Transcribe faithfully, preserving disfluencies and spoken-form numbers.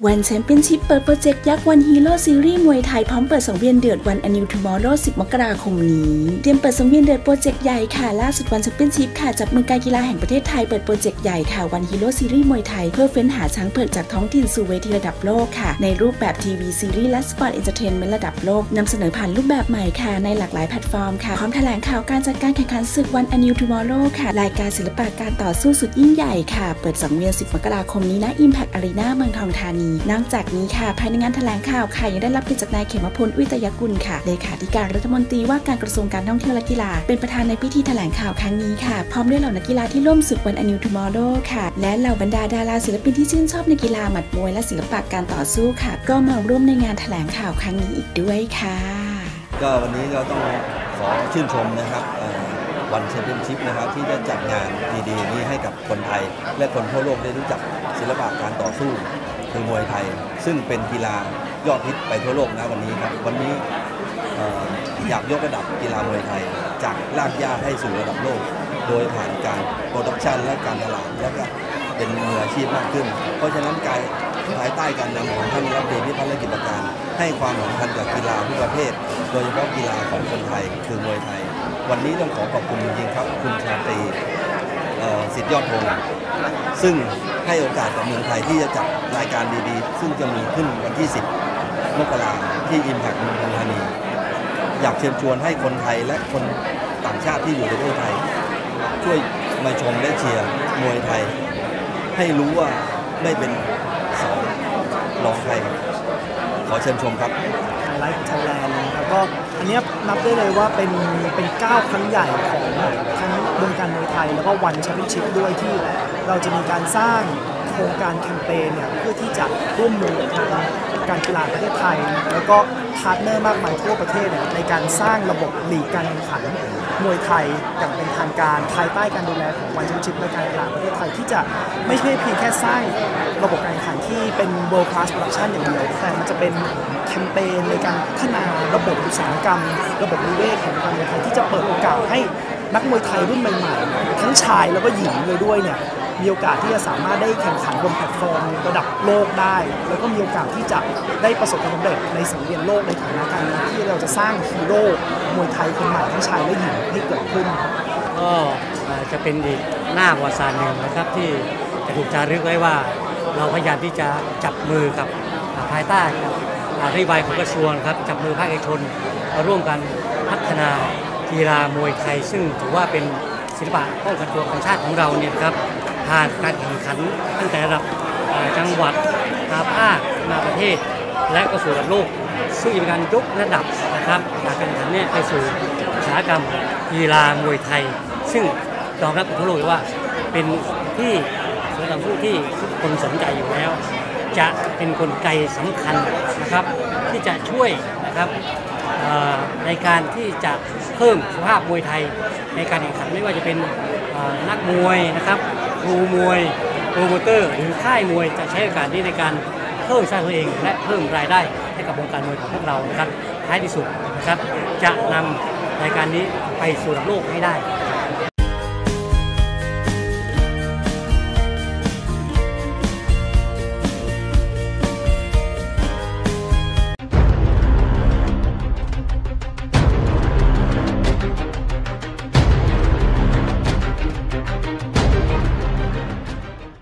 วันแชมเปี้ยนชิพเปิดโปรเจกต์ยักษ์วันฮีโร่ซีรีส์มวยไทยพร้อมเปิดสังเวียนเดือดวันอนิวทูมอร์โรสิบมกราคมนี้เตรียมเปิดสังเวียนเดือดโปรเจกต์ใหญ่ค่ะล่าสุดวันแชมเปี้ยนชิพค่ะจับมือการกีฬาแห่งประเทศไทยเปิดโปรเจกต์ใหญ่ค่ะวันฮีโร่ซีรีส์มวยไทยเพื่อเฟ้นหาช้างเผือกจากท้องถิ่นสู่เวทีระดับโลกค่ะในรูปแบบทีวีซีรีส์และสปอร์ตเอนเตอร์เทนเมนต์ระดับโลกนำเสนอผ่านรูปแบบใหม่ค่ะในหลากหลายแพลตฟอร์มค่ะพร้อมแถลงข่าวการจัดการแข่งขันศึกวันอนิวทูมอร์โรค่ะรายการศิลปะการต่อสู้สุดยิ่งใหญ่ค่ะเปิดสังเวียนสิบมกราคมนี้ณ Impact Arena เมืองทองธานีนอกจากนี้ค่ะภายในงานแถลงข่าวค่ะยังได้รับเกียรติจากนายเขมพล อุตยกุลค่ะเลขาธิการรัฐมนตรีว่าการกระทรวงการท่องเที่ยวและกีฬาเป็นประธานในพิธีแถลงข่าวครั้งนี้ค่ะพร้อมด้วยเหล่านักกีฬาที่ร่วมศึกวันอนิวทูมอร์โรค่ะและเหล่าบรรดาดาราศิลปินที่ชื่นชอบในกีฬาหมัดมวยและศิลปะการต่อสู้ค่ะก็มาร่วมในงานแถลงข่าวครั้งนี้อีกด้วยค่ะก็วันนี้ก็ต้องขอชื่นชมนะครับวันแชมเปี้ยนชิพนะครับที่ได้จัดงานดีๆนี้ให้กับคนไทยและคนทั่วโลกได้รู้จักศิลปะการต่อสู้คือมวยไทยซึ่งเป็นกีฬายอดฮิตไปทั่วโลกนะวันนี้ครับวันนี้อยากยกระดับกีฬามวยไทยจากรากหญ้าให้สู่ระดับโลกโดยผ่านการโปรดักชันและการตลาดและก็เป็นมืออาชีพมากขึ้นเพราะฉะนั้นการภายใต้การนำของท่านรัฐมนตรีพิพัฒน์และกิจการให้ความสำคัญกับกีฬาทุกประเภทโดยเฉพาะกีฬาของคนไทยคือมวยไทยวันนี้ต้องขอขอบคุณจริงๆครับคุณชาตรีสิทธิยอดธงซึ่งให้โอกาสกับเมืองไทยที่จะจัดรายการดีๆซึ่งจะมีขึ้นวันที่สิบมกราคมที่ Impact เมืองทองธานีอยากเชิญชวนให้คนไทยและคนต่างชาติที่อยู่ในประเทศไทยช่วยมาชมและเชียร์มวยไทยให้รู้ว่าไม่เป็นสองรองใครขอเชิญชมครับไลฟ์ไทยแลนด์นะครับก็อันนี้นับได้เลยว่าเป็นเป็นก้าวครั้งใหญ่ของทั้งวงการมวยไทยแล้วก็วันแชมเปี้ยนชิพด้วยที่เราจะมีการสร้างโครงการแคมเปญเนี่ยเพื่อที่จะร่วมมือกับการกีฬาประเทศไทยแล้วก็พาร์ทเนอร์มากมายทั่วประเทศในการสร้างระบบลีกการแข่งขันมวยไทยอย่างเป็นทางการภายใต้การดูแลของวันแชมเปี้ยนชิพและการกีฬาประเทศไทยที่จะไม่ใช่เพียงแค่สร้างระบบการแข่งขันที่เป็น world class production อย่างเดียวแต่มันจะเป็นแคมเปญในการพัฒนาระบบอุตสาหกรรมระบบนิเวศของการมวยไทยที่จะเปิดโอกาสให้นักมวยไทยรุ่นใหม่ๆทั้งชายแล้วก็หญิงเลยด้วยเนี่ยมีโอกาสที่จะสามารถได้แข่งขันบนแพลตฟอร์มระดับโลกได้แล้วก็มีโอกาสที่จะได้ประสบความสำเร็จในสังเวียนโลกในฐานะการที่เราจะสร้างฮีโร่มวยไทยคนใหม่ทั้งชายและหญิงให้เกิดขึ้นก็จะเป็นอีกหน้าประวัติศาสตร์หนึ่งนะครับที่จะถูกจารึกไว้ว่าเราพยายามที่จะจับมือกับภายใต้นโยบายของกระทรวงครับจับมือภาคเอกชนมาร่วมกันพัฒนากีฬามวยไทยซึ่งถือว่าเป็นศิลปะป้องกันตัวของชาติของเราเนี่ยครับผ่านการแข่งขันตั้งแต่ระดับจังหวัดนาภาคนาประเทศและก็สู่ระดับโลกซึ่งเป็นการยกระดับนะครับการแข่งขันเนี่ยไปสู่อุตสาหกรรมกีฬามวยไทยซึ่งยอมรับทั่วโลกว่าเป็นที่สำหรับผู้ที่ทุกคนสนใจอยู่แล้วจะเป็นกลไกสำคัญนะครับที่จะช่วยนะครับในการที่จะเพิ่มสภาพมวยไทยในการแข่งขันไม่ว่าจะเป็นนักมวยนะครับครูมวยโปรโมเตอร์หรือค่ายมวยจะใช้โอกาสนี้ในการเพิ่มสร้างตัวเองและเพิ่มรายได้ให้กับวงการมวยของพวกเรานะครับท้ายที่สุดนะครับจะนำรายการนี้ไปสู่ระดับโลกให้ได้